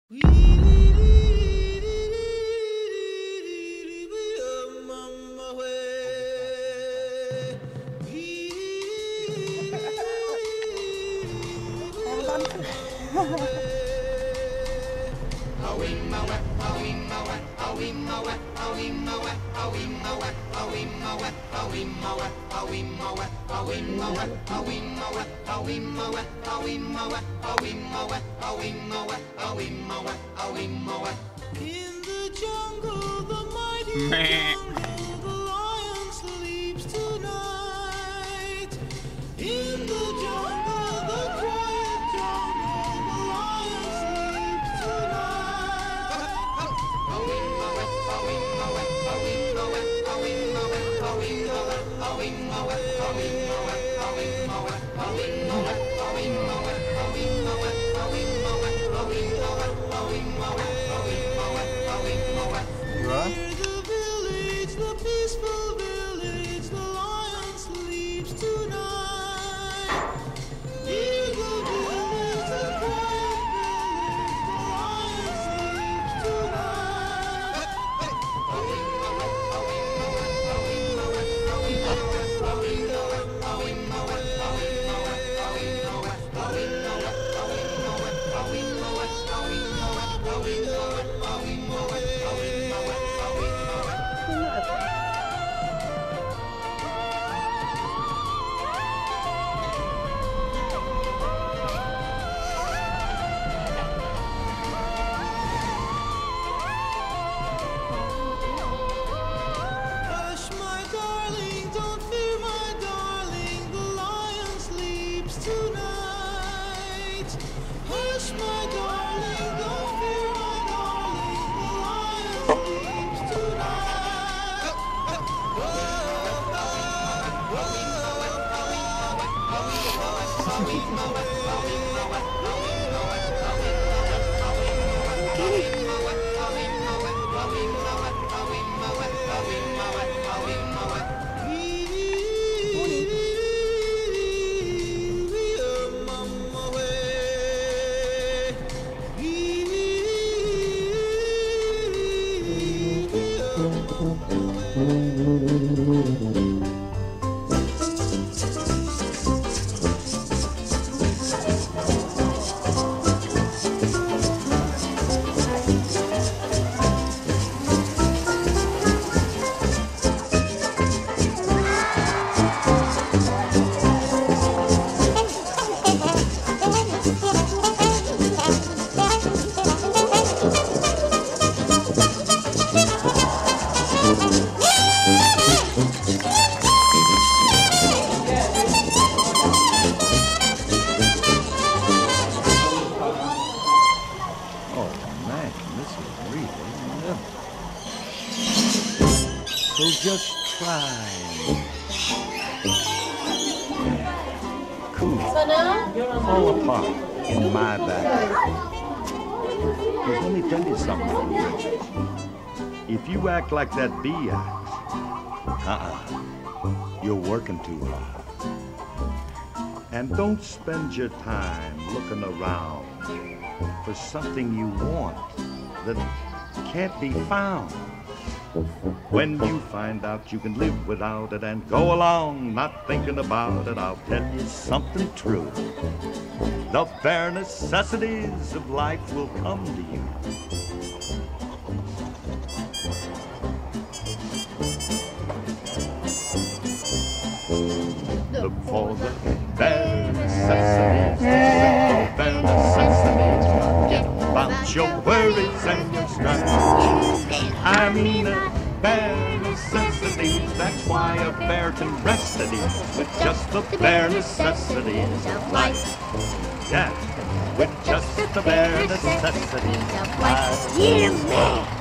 In the jungle, the mighty jungle, the lion sleeps tonight. In the jungle, the quiet jungle, the lion sleeps Near the village, the peaceful village, the lion sleeps tonight. Near the village, the quiet village, the lion sleeps tonight. Hush, my darling, don't fear, my darling, the lion sleeps tonight. Hush, my darling, don't fear, my darling, the lion sleeps tonight. Oh man, this is really little. So just try. Cool. Fall apart in my bag. Cause let me tell you something. If you act like that bee acts, you're working too hard. And don't spend your time looking around for something you want that can't be found. When you find out you can live without it and go along not thinking about it, I'll tell you something true. The bare necessities of life will come to you. Look for the bare necessities. The bare necessities. Forget about your worries and your strife. I mean the bare necessities. That's why a bear can rest at ease with just the bare necessities of life. Yeah, with just the bare necessities of life. Yeah, man.